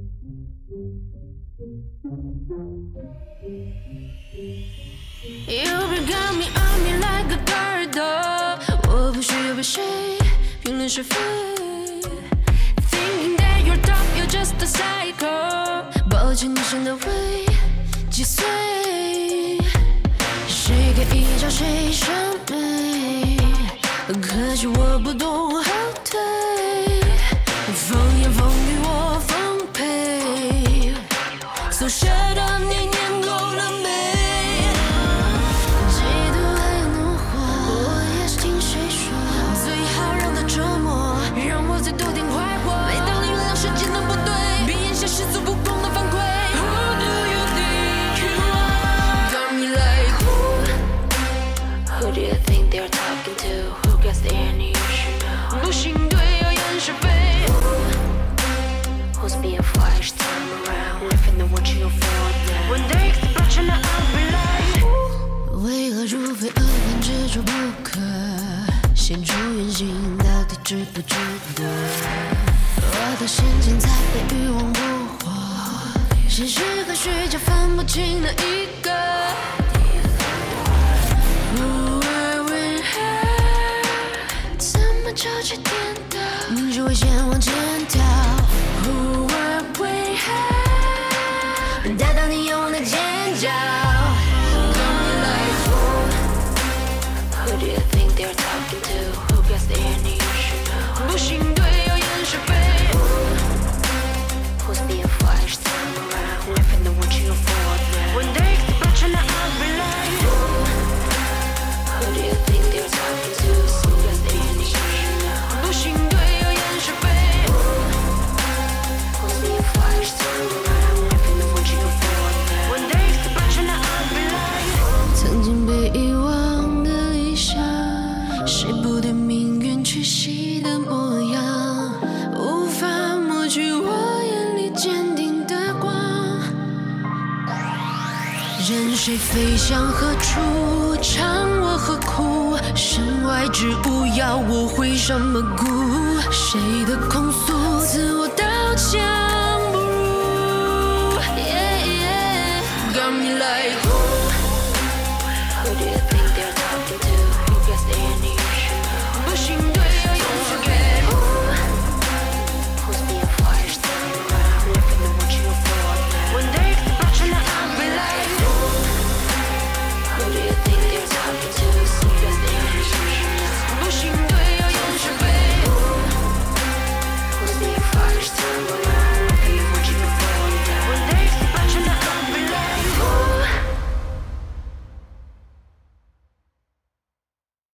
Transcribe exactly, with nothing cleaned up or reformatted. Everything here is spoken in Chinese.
You become me on me like a guard， 我不需要被谁评论是非。Thinking that you're tough, you're just a psycho。抱歉，你显得未几岁，谁可以叫谁审美？可惜我不懂后退，风言风语我奉陪。So shut up， 你念够了没？ 为何如非恶念执着不可？现出原形到底值不值得？我的陷阱才被欲望捕获，现实和虚假分不清的一个。Who are we here？ 怎么就去颠倒？你只会先往前跳。Who are we here？ 达到你用的尖叫。 Who do you think they're talking to? Who gets the ear? You should know. 不信对，要掩饰非。Who's being flashed time around? Living the what you afford now. When they expect you, I'll be like. Who do you think they're talking to? Who gets the ear? You should know. 不信对，要掩饰非。Who's being flashed time around? Living the what you afford now. When they expect you, I'll be like. 曾经被遗忘。 谁不对命运屈膝的模样，无法抹去我眼里坚定的光。任谁飞向何处，唱我何苦？身外之物要我会什么故？谁的控诉？